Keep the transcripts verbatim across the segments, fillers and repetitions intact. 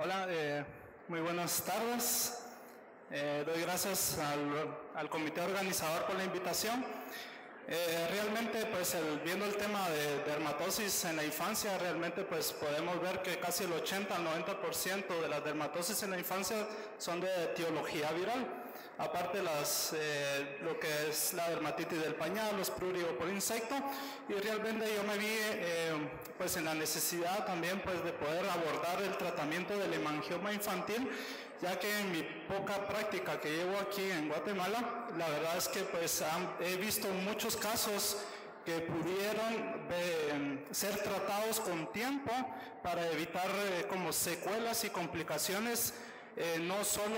Hola, eh, muy buenas tardes. Eh, doy gracias al, al comité organizador por la invitación. Eh, realmente, pues, el, viendo el tema de dermatosis en la infancia, realmente, pues, podemos ver que casi el ochenta al noventa por ciento de las dermatosis en la infancia son de etiología viral. Aparte las, eh, lo que es la dermatitis del pañal, los prurigo por insecto, y realmente yo me vi eh, pues en la necesidad también pues de poder abordar el tratamiento del hemangioma infantil, ya que en mi poca práctica que llevo aquí en Guatemala, la verdad es que pues han, he visto muchos casos que pudieron eh, ser tratados con tiempo para evitar eh, como secuelas y complicaciones. Eh, no solo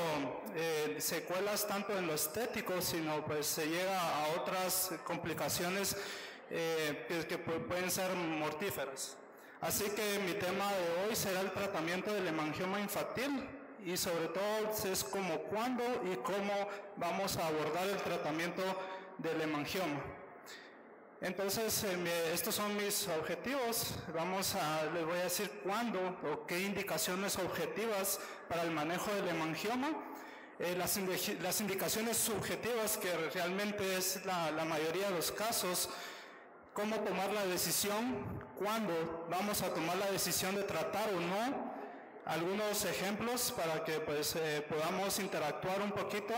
eh, secuelas tanto en lo estético, sino pues se llega a otras complicaciones eh, que, que pueden ser mortíferas. Así que mi tema de hoy será el tratamiento del hemangioma infantil y sobre todo es como cuándo y cómo vamos a abordar el tratamiento del hemangioma. Entonces, eh, estos son mis objetivos. Vamos a, les voy a decir cuándo o qué indicaciones objetivas para el manejo del hemangioma. Eh, las, indi las indicaciones subjetivas, que realmente es la, la mayoría de los casos, cómo tomar la decisión, cuándo vamos a tomar la decisión de tratar o no. Algunos ejemplos para que pues, eh, podamos interactuar un poquito.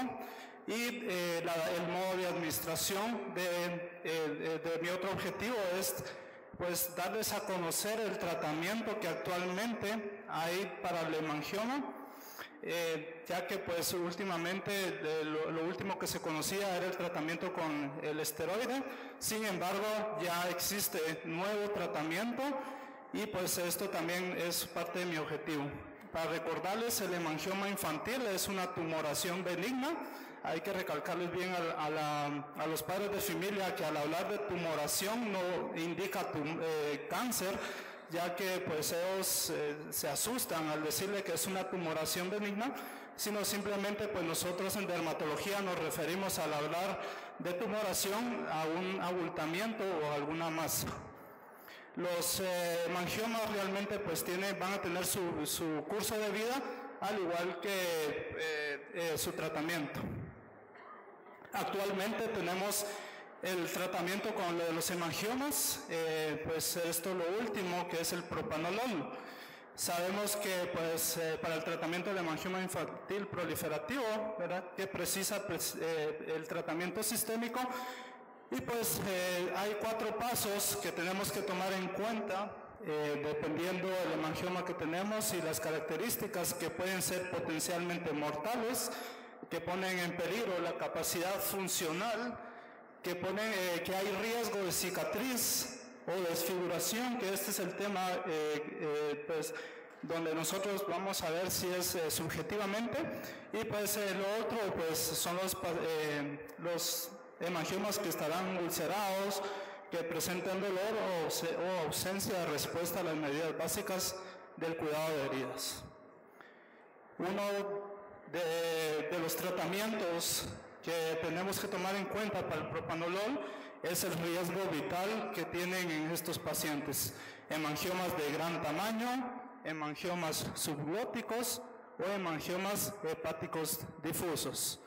Y eh, la, el modo de administración de, eh, de mi otro objetivo es pues darles a conocer el tratamiento que actualmente hay para el hemangioma, eh, ya que pues últimamente de lo, lo último que se conocía era el tratamiento con el esteroide. Sin embargo, ya existe nuevo tratamiento y pues esto también es parte de mi objetivo. Para recordarles, el hemangioma infantil es una tumoración benigna. Hay que recalcarles bien a, a, la, a los padres de familia que al hablar de tumoración no indica tum, eh, cáncer, ya que pues ellos eh, se asustan al decirle que es una tumoración benigna, sino simplemente pues nosotros en dermatología nos referimos al hablar de tumoración a un abultamiento o a alguna masa. Los eh, hemangiomas realmente pues tiene, van a tener su, su curso de vida, al igual que eh, eh, su tratamiento. Actualmente tenemos el tratamiento con lo de los hemangiomas, eh, pues esto es lo último, que es el propanolol. Sabemos que pues, eh, para el tratamiento del hemangioma infantil proliferativo, ¿verdad?, que precisa pues, eh, el tratamiento sistémico. Y pues eh, hay cuatro pasos que tenemos que tomar en cuenta eh, dependiendo del hemangioma que tenemos y las características que pueden ser potencialmente mortales, que ponen en peligro la capacidad funcional, que ponen eh, que hay riesgo de cicatriz o desfiguración, que este es el tema eh, eh, pues donde nosotros vamos a ver si es eh, subjetivamente. Y pues eh, lo otro pues son los, eh, los hemangiomas que estarán ulcerados, que presenten dolor o, o ausencia de respuesta a las medidas básicas del cuidado de heridas. Uno de, de los tratamientos que tenemos que tomar en cuenta para el propanolol es el riesgo vital que tienen en estos pacientes: hemangiomas de gran tamaño, hemangiomas subglóticos o hemangiomas hepáticos difusos.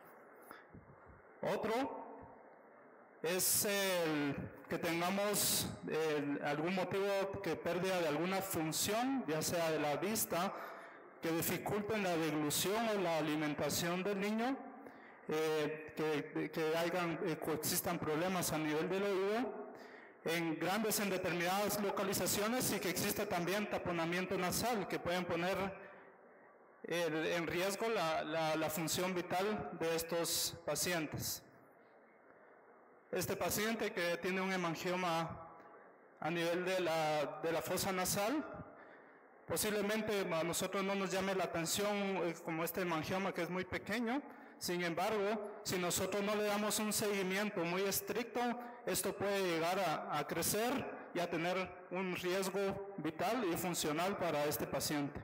Otro es el que tengamos eh, algún motivo que pérdida de alguna función, ya sea de la vista, que dificulten la deglución o la alimentación del niño, eh, que, que hayan, eh, coexistan problemas a nivel del oído, en grandes en determinadas localizaciones, y que exista también taponamiento nasal, que pueden poner eh, en riesgo la, la, la función vital de estos pacientes. Este paciente que tiene un hemangioma a nivel de la, de la fosa nasal, posiblemente a nosotros no nos llame la atención como este hemangioma, que es muy pequeño. Sin embargo, si nosotros no le damos un seguimiento muy estricto, esto puede llegar a, a crecer y a tener un riesgo vital y funcional para este paciente.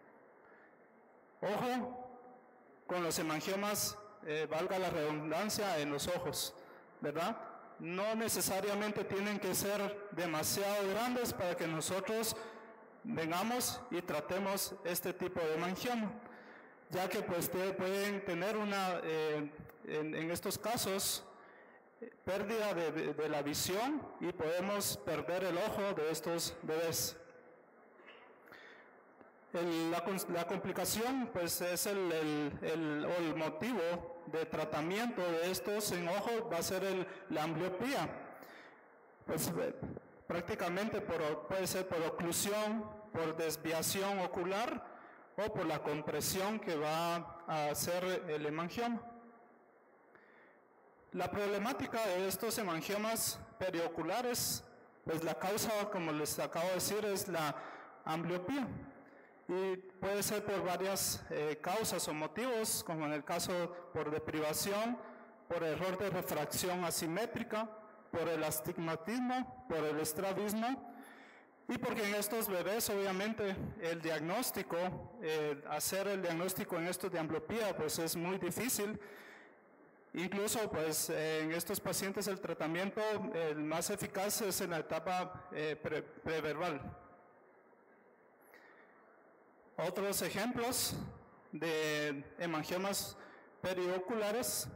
Ojo con los hemangiomas, eh, valga la redundancia, en los ojos, ¿verdad? No necesariamente tienen que ser demasiado grandes para que nosotros vengamos y tratemos este tipo de hemangioma, ya que pues pueden tener una, eh, en, en estos casos, pérdida de, de, de la visión y podemos perder el ojo de estos bebés. El, la, la complicación pues es el, el, el, o el motivo de tratamiento de estos en ojo va a ser el, la ambliopía. Pues prácticamente por, puede ser por oclusión, por desviación ocular o por la compresión que va a hacer el hemangioma. La problemática de estos hemangiomas perioculares, pues la causa, como les acabo de decir, es la ambliopía. Y puede ser por varias eh, causas o motivos, como en el caso por deprivación, por error de refracción asimétrica, por el astigmatismo, por el estrabismo, y porque en estos bebés obviamente el diagnóstico, eh, hacer el diagnóstico en estos de ambliopía pues es muy difícil. Incluso pues eh, en estos pacientes el tratamiento el más eficaz es en la etapa eh, pre preverbal. Otros ejemplos de hemangiomas perioculares.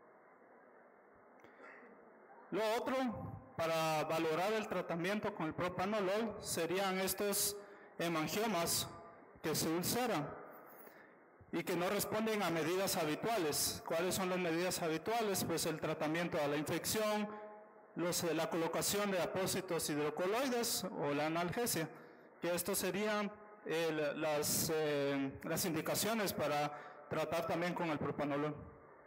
Lo otro, para valorar el tratamiento con el propranolol, serían estos hemangiomas que se ulceran y que no responden a medidas habituales. ¿Cuáles son las medidas habituales? Pues el tratamiento a la infección, los, la colocación de apósitos hidrocoloides o la analgesia, que estos serían eh, las, eh, las indicaciones para tratar también con el propranolol.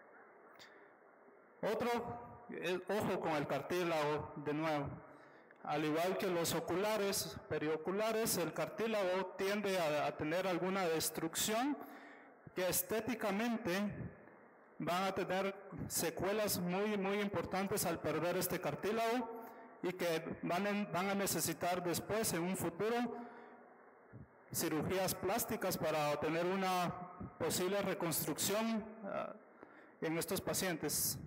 Otro, el, ojo con el cartílago de nuevo. Al igual que los oculares, perioculares, el cartílago tiende a, a tener alguna destrucción que estéticamente van a tener secuelas muy, muy importantes al perder este cartílago y que van, en, van a necesitar después, en un futuro, cirugías plásticas para obtener una posible reconstrucción uh, en estos pacientes.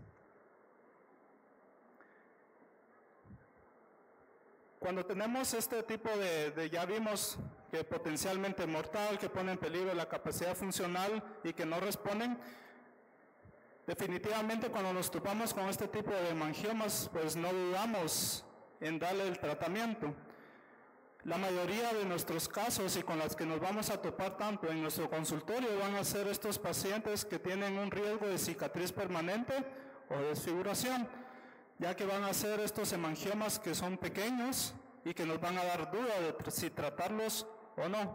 Cuando tenemos este tipo de, de, ya vimos que potencialmente mortal, que pone en peligro la capacidad funcional y que no responden, definitivamente cuando nos topamos con este tipo de hemangiomas, pues no dudamos en darle el tratamiento. La mayoría de nuestros casos y con las que nos vamos a topar tanto en nuestro consultorio van a ser estos pacientes que tienen un riesgo de cicatriz permanente o desfiguración, ya que van a ser estos hemangiomas que son pequeños y que nos van a dar duda de si tratarlos o no.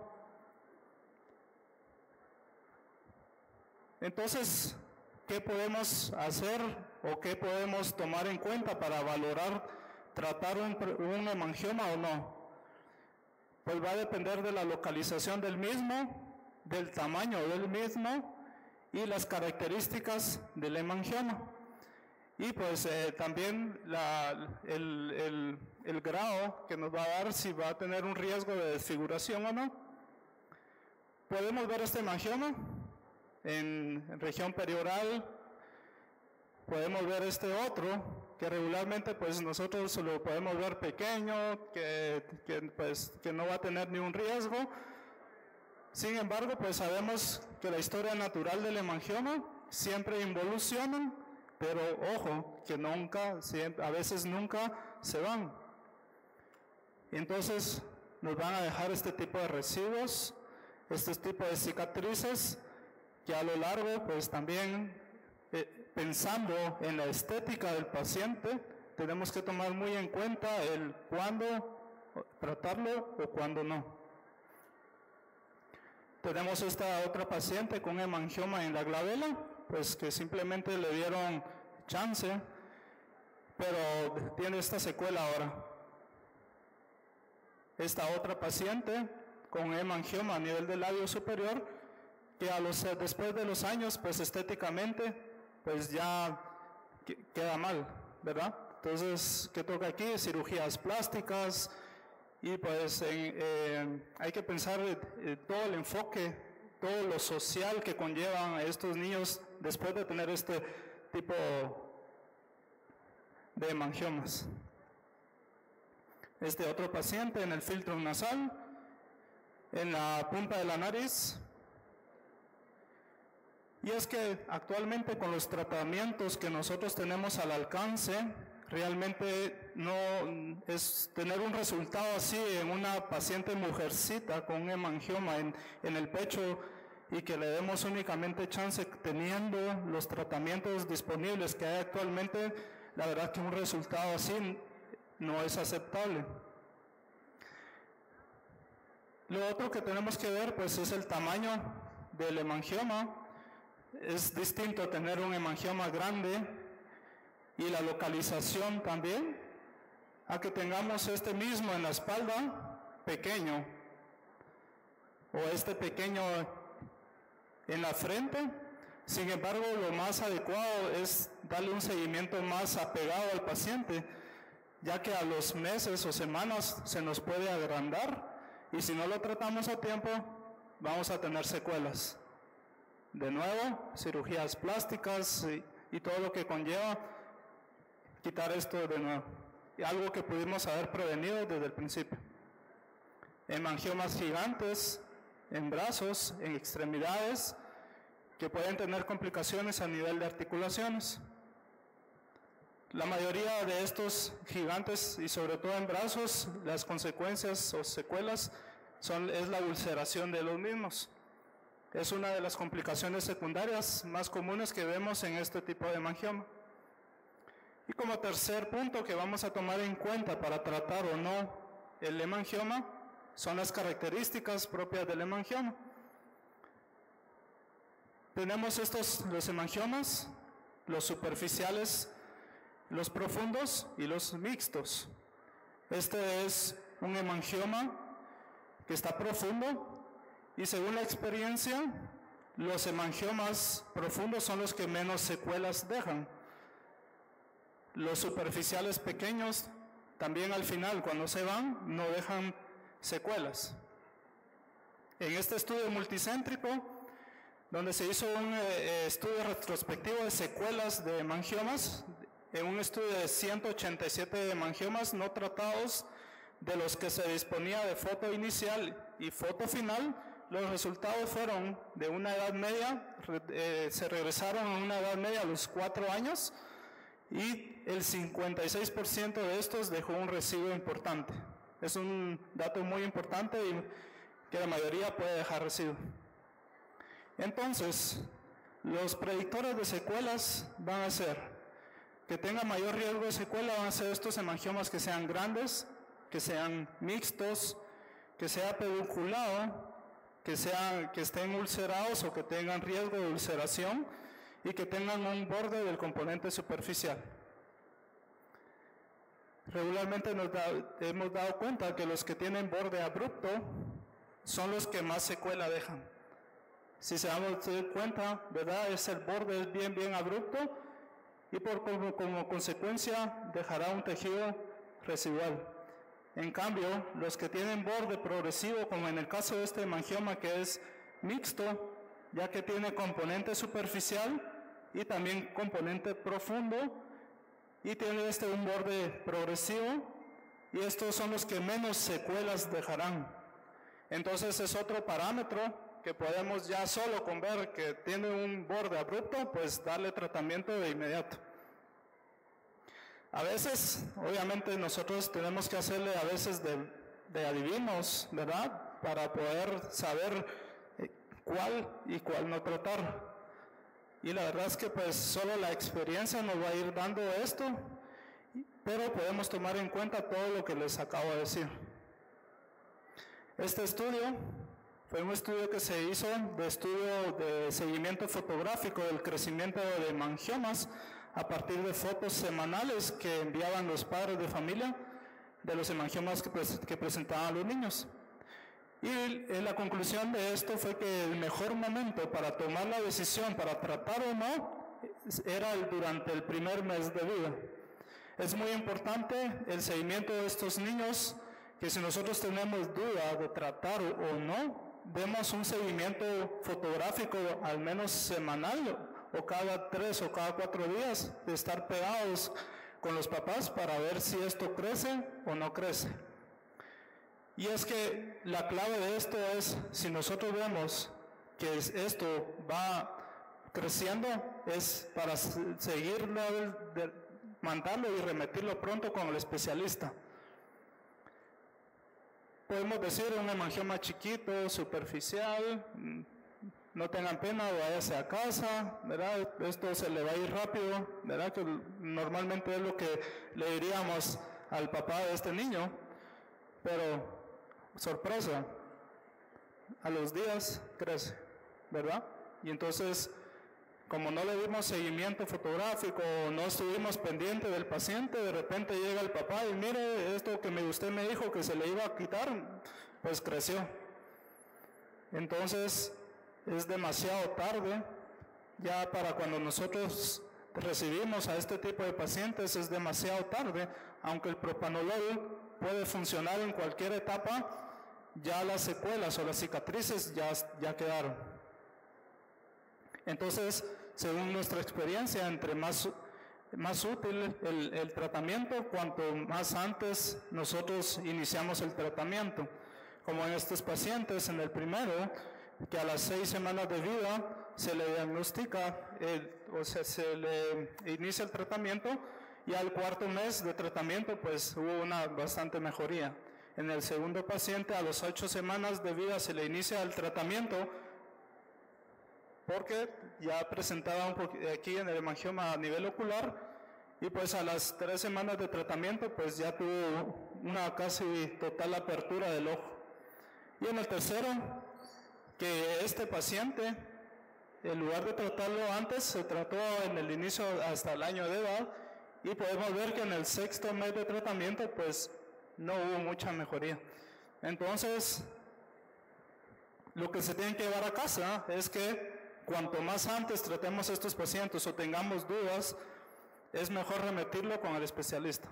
Entonces, ¿qué podemos hacer o qué podemos tomar en cuenta para valorar tratar un, un hemangioma o no? Pues va a depender de la localización del mismo, del tamaño del mismo y las características del hemangioma. Y pues eh, también la, el, el, el grado que nos va a dar si va a tener un riesgo de desfiguración o no. Podemos ver este hemangioma en, en región perioral. Podemos ver este otro que regularmente pues nosotros lo podemos ver pequeño, que, que, pues, que no va a tener ni un riesgo. Sin embargo, pues sabemos que la historia natural del hemangioma siempre involuciona, pero ojo, que nunca, siempre, a veces nunca se van. Entonces nos van a dejar este tipo de residuos, este tipo de cicatrices, que a lo largo pues también eh, pensando en la estética del paciente, tenemos que tomar muy en cuenta el cuándo tratarlo o cuándo no. Tenemos esta otra paciente con hemangioma en la glabela, pues que simplemente le dieron chance, pero tiene esta secuela ahora. Esta otra paciente con hemangioma a nivel del labio superior, que a los, después de los años, pues estéticamente, pues ya queda mal, ¿verdad? Entonces, ¿qué toca aquí? Cirugías plásticas y pues en, eh, hay que pensar eh, todo el enfoque, todo lo social que conllevan a estos niños después de tener este tipo de hemangiomas. Este otro paciente en el filtro nasal, en la punta de la nariz. Y es que actualmente con los tratamientos que nosotros tenemos al alcance, realmente no es tener un resultado así en una paciente mujercita con un hemangioma en, en el pecho y que le demos únicamente chance teniendo los tratamientos disponibles que hay actualmente, la verdad que un resultado así no es aceptable. Lo otro que tenemos que ver pues es el tamaño del hemangioma. Es distinto tener un hemangioma grande y la localización también, a que tengamos este mismo en la espalda pequeño o este pequeño en la frente. Sin embargo, lo más adecuado es darle un seguimiento más apegado al paciente, ya que a los meses o semanas se nos puede agrandar y si no lo tratamos a tiempo vamos a tener secuelas. De nuevo, cirugías plásticas y, y todo lo que conlleva quitar esto de nuevo. Y algo que pudimos haber prevenido desde el principio. Hemangiomas gigantes en brazos, en extremidades, que pueden tener complicaciones a nivel de articulaciones. La mayoría de estos gigantes, y sobre todo en brazos, las consecuencias o secuelas son, es la ulceración de los mismos. Es una de las complicaciones secundarias más comunes que vemos en este tipo de hemangioma. Y como tercer punto que vamos a tomar en cuenta para tratar o no el hemangioma son las características propias del hemangioma. Tenemos estos, los hemangiomas, los superficiales, los profundos y los mixtos. Este es un hemangioma que está profundo. Y según la experiencia, los hemangiomas profundos son los que menos secuelas dejan. Los superficiales pequeños, también al final, cuando se van, no dejan secuelas. En este estudio multicéntrico, donde se hizo un eh, estudio retrospectivo de secuelas de hemangiomas, en un estudio de ciento ochenta y siete hemangiomas no tratados, de los que se disponía de foto inicial y foto final, los resultados fueron de una edad media, eh, se regresaron a una edad media a los cuatro años y el cincuenta y seis por ciento de estos dejó un residuo importante. Es un dato muy importante y que la mayoría puede dejar residuo. Entonces, los predictores de secuelas van a ser que tenga mayor riesgo de secuela, van a ser estos hemangiomas que sean grandes, que sean mixtos, que sea pedunculado, que, sea, que estén ulcerados o que tengan riesgo de ulceración y que tengan un borde del componente superficial. Regularmente nos da, hemos dado cuenta que los que tienen borde abrupto son los que más secuela dejan. Si se damos cuenta, ¿verdad? Es el borde es bien, bien abrupto y por, como, como consecuencia dejará un tejido residual. En cambio, los que tienen borde progresivo, como en el caso de este hemangioma que es mixto, ya que tiene componente superficial y también componente profundo, y tiene este un borde progresivo, y estos son los que menos secuelas dejarán. Entonces es otro parámetro que podemos ya solo con ver que tiene un borde abrupto, pues darle tratamiento de inmediato. A veces, obviamente, nosotros tenemos que hacerle a veces de, de adivinos, ¿verdad? Para poder saber cuál y cuál no tratar. Y la verdad es que pues solo la experiencia nos va a ir dando esto, pero podemos tomar en cuenta todo lo que les acabo de decir. Este estudio fue un estudio que se hizo de estudio de seguimiento fotográfico del crecimiento de hemangiomas a partir de fotos semanales que enviaban los padres de familia de los hemangiomas que, pres que presentaban los niños. Y eh, la conclusión de esto fue que el mejor momento para tomar la decisión para tratar o no era el, durante el primer mes de vida. Es muy importante el seguimiento de estos niños, que si nosotros tenemos duda de tratar o no, demos un seguimiento fotográfico al menos semanal o cada tres o cada cuatro días, de estar pegados con los papás para ver si esto crece o no crece. Y es que la clave de esto es, si nosotros vemos que esto va creciendo, es para seguirlo, mandarlo y remitirlo pronto con el especialista. Podemos decir un hemangioma chiquito, superficial, no tengan pena, váyase a casa, ¿verdad? Esto se le va a ir rápido, ¿verdad? Que normalmente es lo que le diríamos al papá de este niño, pero sorpresa, a los días crece, ¿verdad? Y entonces, como no le dimos seguimiento fotográfico, no estuvimos pendientes del paciente, de repente llega el papá y mire, esto que usted me dijo que se le iba a quitar, pues creció. Entonces, es demasiado tarde, ya para cuando nosotros recibimos a este tipo de pacientes es demasiado tarde, aunque el propanolol puede funcionar en cualquier etapa, ya las secuelas o las cicatrices ya, ya quedaron. Entonces, según nuestra experiencia, entre más, más útil el, el tratamiento, cuanto más antes nosotros iniciamos el tratamiento. Como en estos pacientes, en el primero, que a las seis semanas de vida se le diagnostica, el, o sea, se le inicia el tratamiento, y al cuarto mes de tratamiento pues hubo una bastante mejoría. En el segundo paciente, a las ocho semanas de vida se le inicia el tratamiento, porque ya presentaba un poquito aquí en el hemangioma a nivel ocular, y pues a las tres semanas de tratamiento pues ya tuvo una casi total apertura del ojo. Y en el tercero, que este paciente, en lugar de tratarlo antes, se trató en el inicio hasta el año de edad, y podemos ver que en el sexto mes de tratamiento pues no hubo mucha mejoría. Entonces, lo que se tiene que llevar a casa es que cuanto más antes tratemos a estos pacientes o tengamos dudas, es mejor remitirlo con el especialista.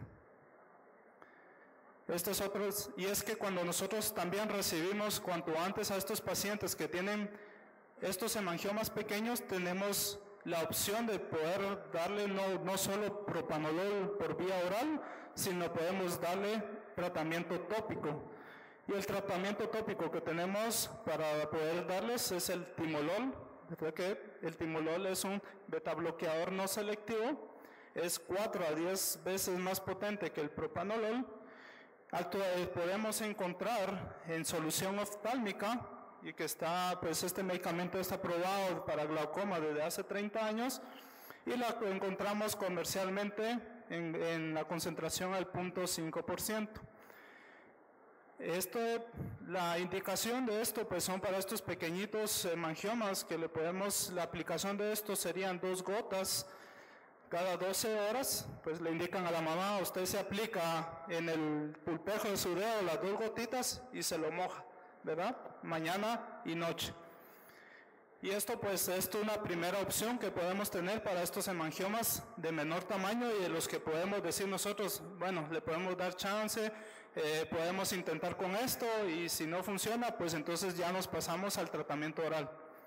Estos otros, y es que cuando nosotros también recibimos cuanto antes a estos pacientes que tienen estos hemangiomas pequeños, tenemos la opción de poder darle no, no solo propanolol por vía oral, sino podemos darle tratamiento tópico. Y el tratamiento tópico que tenemos para poder darles es el timolol, ¿verdad? Que el timolol es un betabloqueador no selectivo, es cuatro a diez veces más potente que el propanolol. Actual, podemos encontrar en solución oftálmica, y que está, pues este medicamento está aprobado para glaucoma desde hace treinta años, y la encontramos comercialmente en, en la concentración al cero punto cinco por ciento. Esto, la indicación de esto pues son para estos pequeñitos hemangiomas que le podemos, la aplicación de esto serían dos gotas cada doce horas, pues le indican a la mamá, usted se aplica en el pulpejo de su dedo las dos gotitas y se lo moja, ¿verdad? Mañana y noche. Y esto pues es una primera opción que podemos tener para estos hemangiomas de menor tamaño y de los que podemos decir nosotros, bueno, le podemos dar chance, eh, podemos intentar con esto, y si no funciona, pues entonces ya nos pasamos al tratamiento oral.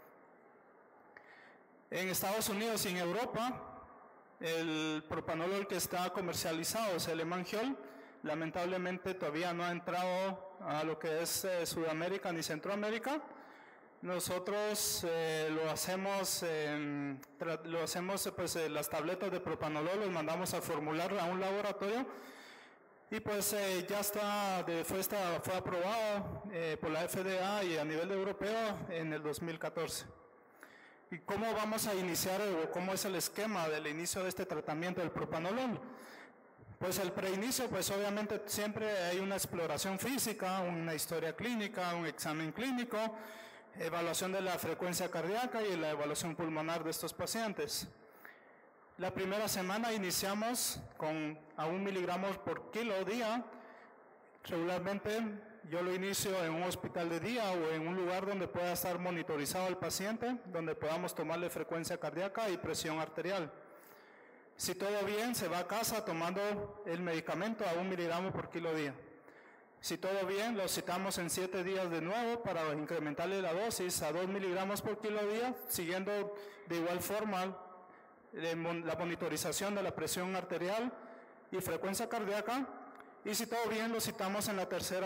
En Estados Unidos y en Europa, el propanolol que está comercializado es el hemangiol. Lamentablemente todavía no ha entrado a lo que es eh, Sudamérica ni Centroamérica. Nosotros eh, lo hacemos, eh, lo hacemos pues eh, las tabletas de propanolol los mandamos a formular a un laboratorio, y pues eh, ya está, de, fue, está, fue aprobado eh, por la F D A y a nivel europeo en el dos mil catorce. ¿Y cómo vamos a iniciar o cómo es el esquema del inicio de este tratamiento del propanolol? Pues el preinicio, pues obviamente siempre hay una exploración física, una historia clínica, un examen clínico, evaluación de la frecuencia cardíaca y la evaluación pulmonar de estos pacientes. La primera semana iniciamos con a un miligramo por kilo día. Regularmente yo lo inicio en un hospital de día o en un lugar donde pueda estar monitorizado el paciente, donde podamos tomarle frecuencia cardíaca y presión arterial. Si todo bien, se va a casa tomando el medicamento a un miligramo por kilo día. Si todo bien, lo citamos en siete días de nuevo para incrementarle la dosis a dos miligramos por kilo día, siguiendo de igual forma la monitorización de la presión arterial y frecuencia cardíaca. Y si todo bien, lo citamos en la tercera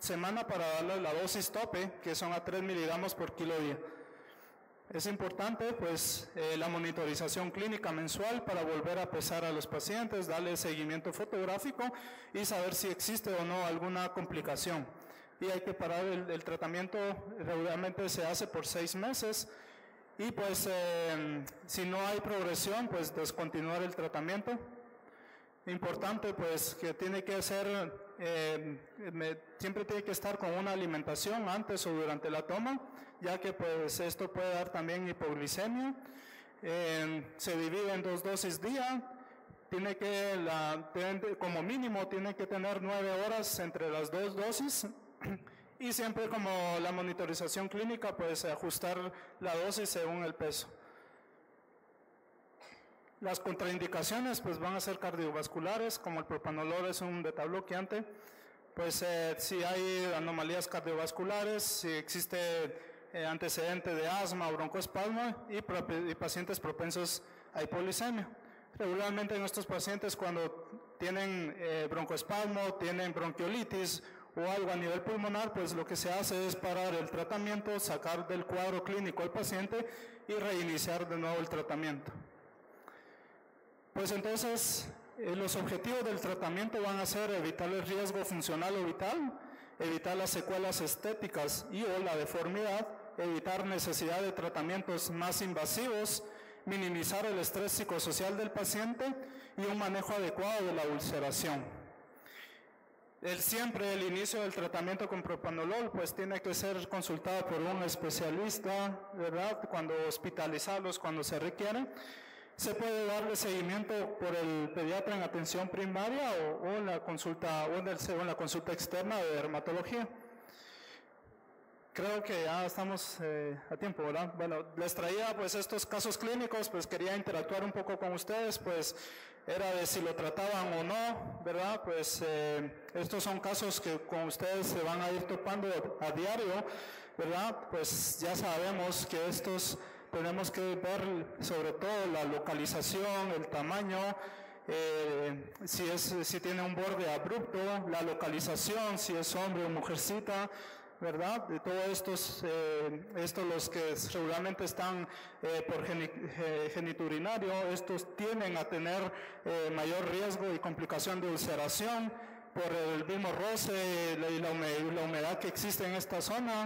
semana para darle la dosis tope, que son a tres miligramos por kilo día. Es importante pues eh, la monitorización clínica mensual para volver a pesar a los pacientes, darle seguimiento fotográfico y saber si existe o no alguna complicación. Y hay que parar el, el tratamiento, regularmente se hace por seis meses y pues eh, si no hay progresión, pues descontinuar el tratamiento. Importante pues que tiene que ser, eh, me, siempre tiene que estar con una alimentación antes o durante la toma, ya que pues esto puede dar también hipoglicemia. Eh, se divide en dos dosis día, tiene que, la, tiene, como mínimo tiene que tener nueve horas entre las dos dosis y siempre como la monitorización clínica pues ajustar la dosis según el peso. Las contraindicaciones pues van a ser cardiovasculares, como el propranolol es un beta bloqueante, pues eh, si hay anomalías cardiovasculares, si existe eh, antecedente de asma o broncoespasmo y, y pacientes propensos a hipoglicemia. Regularmente en estos pacientes cuando tienen eh, broncoespasmo, tienen bronquiolitis o algo a nivel pulmonar, pues lo que se hace es parar el tratamiento, sacar del cuadro clínico al paciente y reiniciar de nuevo el tratamiento. Pues entonces, eh, los objetivos del tratamiento van a ser evitar el riesgo funcional o vital, evitar las secuelas estéticas y o la deformidad, evitar necesidad de tratamientos más invasivos, minimizar el estrés psicosocial del paciente y un manejo adecuado de la ulceración. El, siempre el inicio del tratamiento con propranolol pues tiene que ser consultado por un especialista, ¿verdad? Cuando hospitalizarlos, cuando se requiere. Se puede darle seguimiento por el pediatra en atención primaria o, o en la consulta o en, el, o en la consulta externa de dermatología. Creo que ya estamos eh, a tiempo, ¿verdad? Bueno, les traía pues estos casos clínicos, pues quería interactuar un poco con ustedes, pues era de si lo trataban o no, ¿verdad? Pues eh, estos son casos que con ustedes se van a ir topando a diario, ¿verdad? Pues ya sabemos que estos tenemos que ver sobre todo la localización, el tamaño, eh, si, es, si tiene un borde abrupto, la localización, si es hombre o mujercita, ¿verdad? De todos estos, eh, estos los que regularmente están eh, por geni, eh, geniturinario, estos tienden a tener eh, mayor riesgo y complicación de ulceración por el mismo roce y la, la humedad que existe en esta zona.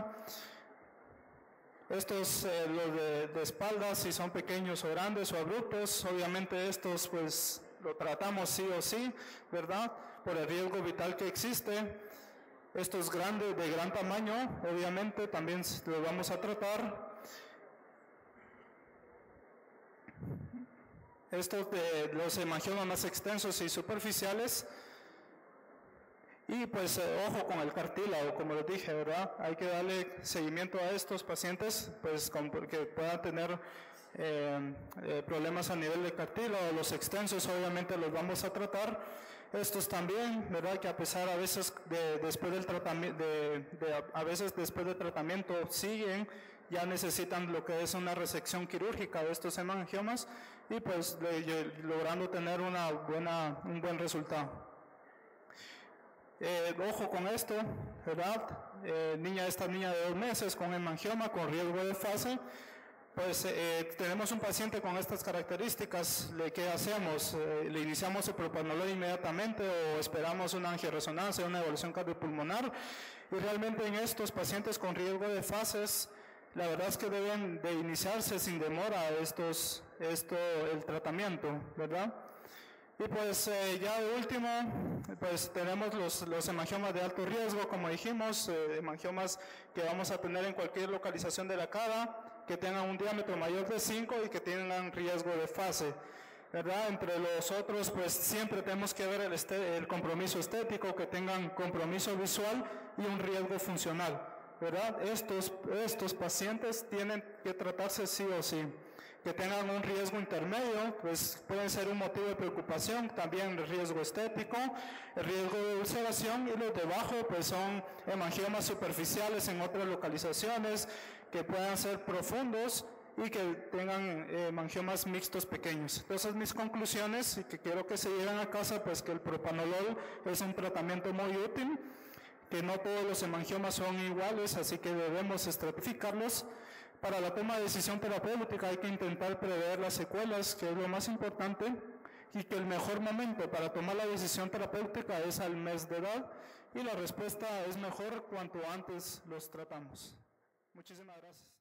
Estos, eh, los de, de espaldas, si son pequeños o grandes o abruptos, obviamente estos pues lo tratamos sí o sí, ¿verdad? Por el riesgo vital que existe. Estos grandes, de gran tamaño, obviamente también los vamos a tratar. Estos de los hemangiomas más extensos y superficiales. Y pues eh, ojo con el cartílago, como les dije, ¿verdad? Hay que darle seguimiento a estos pacientes, pues con, que puedan tener eh, eh, problemas a nivel de cartílago. Los extensos obviamente los vamos a tratar. Estos también, ¿verdad? Que a pesar a veces de, después del tratamiento, de, de, a veces después del tratamiento siguen, ya necesitan lo que es una resección quirúrgica de estos hemangiomas y pues de, logrando tener una buena, un buen resultado. Eh, ojo con esto, ¿verdad? Eh, niña, esta niña de dos meses con hemangioma, con riesgo de fase, pues eh, tenemos un paciente con estas características, ¿qué hacemos? Eh, ¿Le iniciamos el propranolol inmediatamente o esperamos una angioresonancia, una evaluación cardiopulmonar? Y realmente en estos pacientes con riesgo de fases, la verdad es que deben de iniciarse sin demora estos, esto, el tratamiento, ¿verdad? Y pues eh, ya de último, pues tenemos los, los hemangiomas de alto riesgo, como dijimos, eh, hemangiomas que vamos a tener en cualquier localización de la cara, que tengan un diámetro mayor de cinco y que tengan riesgo de fase, ¿verdad? Entre los otros, pues siempre tenemos que ver el, este, el compromiso estético, que tengan compromiso visual y un riesgo funcional, ¿verdad? Estos, estos pacientes tienen que tratarse sí o sí. Que tengan un riesgo intermedio, pues pueden ser un motivo de preocupación, también el riesgo estético, el riesgo de ulceración, y los de abajo pues son hemangiomas superficiales en otras localizaciones que puedan ser profundos y que tengan hemangiomas mixtos pequeños. Entonces mis conclusiones, y que quiero que se lleguen a casa, pues que el propranolol es un tratamiento muy útil, que no todos los hemangiomas son iguales, así que debemos estratificarlos. Para la toma de decisión terapéutica hay que intentar prever las secuelas, que es lo más importante, y que el mejor momento para tomar la decisión terapéutica es al mes de edad, y la respuesta es mejor cuanto antes los tratamos. Muchísimas gracias.